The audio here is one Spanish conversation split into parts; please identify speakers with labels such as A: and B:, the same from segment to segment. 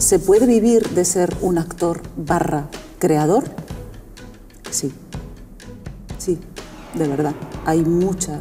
A: ¿Se puede vivir de ser un actor barra creador? Sí, sí, de verdad. Hay muchas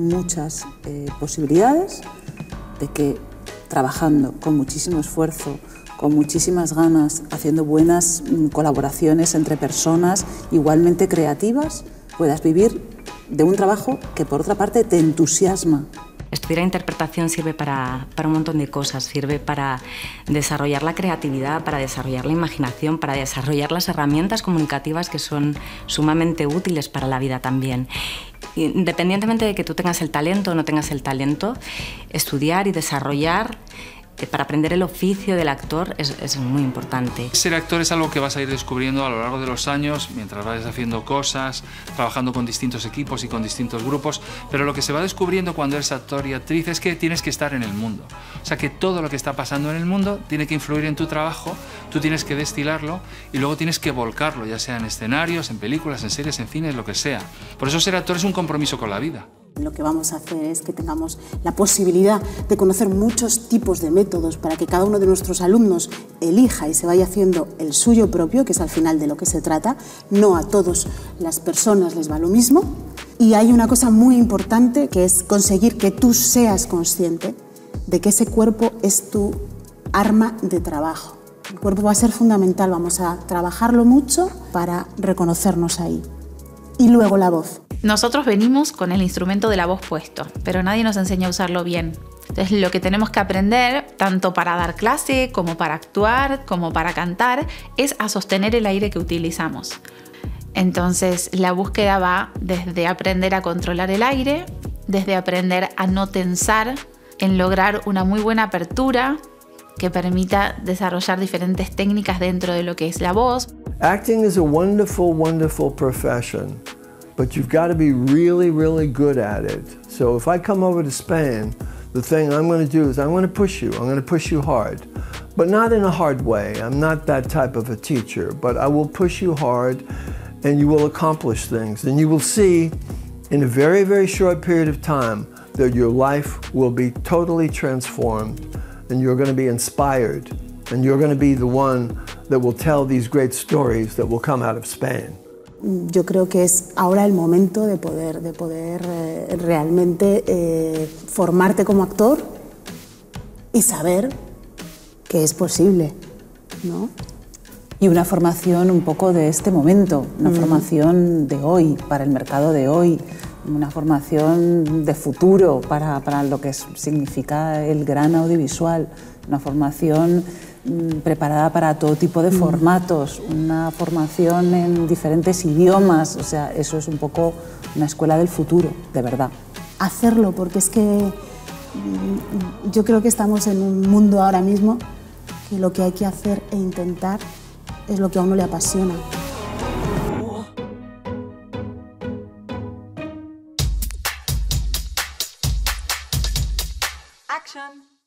A: posibilidades de que trabajando con muchísimo esfuerzo, con muchísimas ganas, haciendo buenas colaboraciones entre personas igualmente creativas, puedas vivir de un trabajo que por otra parte te entusiasma.
B: Estudiar interpretación sirve para un montón de cosas, sirve para desarrollar la creatividad, para desarrollar la imaginación, para desarrollar las herramientas comunicativas que son sumamente útiles para la vida también. Independientemente de que tú tengas el talento o no tengas el talento, estudiar y desarrollar para aprender el oficio del actor es muy importante.
C: Ser actor es algo que vas a ir descubriendo a lo largo de los años, mientras vayas haciendo cosas, trabajando con distintos equipos y con distintos grupos, pero lo que se va descubriendo cuando eres actor y actriz es que tienes que estar en el mundo. O sea, que todo lo que está pasando en el mundo tiene que influir en tu trabajo, tú tienes que destilarlo y luego tienes que volcarlo, ya sea en escenarios, en películas, en series, en cines, lo que sea. Por eso ser actor es un compromiso con la vida.
D: Lo que vamos a hacer es que tengamos la posibilidad de conocer muchos tipos de métodos para que cada uno de nuestros alumnos elija y se vaya haciendo el suyo propio, que es al final de lo que se trata. No a todas las personas les va lo mismo. Y hay una cosa muy importante que es conseguir que tú seas consciente de que ese cuerpo es tu arma de trabajo. El cuerpo va a ser fundamental, vamos a trabajarlo mucho para reconocernos ahí. Y luego la voz.
E: Nosotros venimos con el instrumento de la voz puesto, pero nadie nos enseña a usarlo bien. Entonces lo que tenemos que aprender, tanto para dar clase, como para actuar, como para cantar, es a sostener el aire que utilizamos. Entonces la búsqueda va desde aprender a controlar el aire, desde aprender a no tensar, en lograr una muy buena apertura que permita desarrollar diferentes técnicas dentro de lo que es la voz.
F: Acting is a wonderful, wonderful profession. But you've got to be really, really good at it. So if I come over to Spain, the thing I'm going to do is I'm going to push you. I'm going to push you hard. But not in a hard way. I'm not that type of a teacher. But I will push you hard and you will accomplish things. And you will see in a very, very short period of time that your life will be totally transformed and you're going to be inspired. And you're going to be the one that will tell these great stories that will come out of Spain.
D: Yo creo que es ahora el momento de poder realmente formarte como actor y saber que es posible, ¿no?
A: Y una formación un poco de este momento, una formación de hoy, para el mercado de hoy, una formación de futuro para lo que significa el gran audiovisual, una formación preparada para todo tipo de formatos, una formación en diferentes idiomas, o sea, eso es un poco una escuela del futuro, de verdad.
D: Hacerlo, porque es que yo creo que estamos en un mundo ahora mismo que lo que hay que hacer e intentar es lo que a uno le apasiona.
G: Action!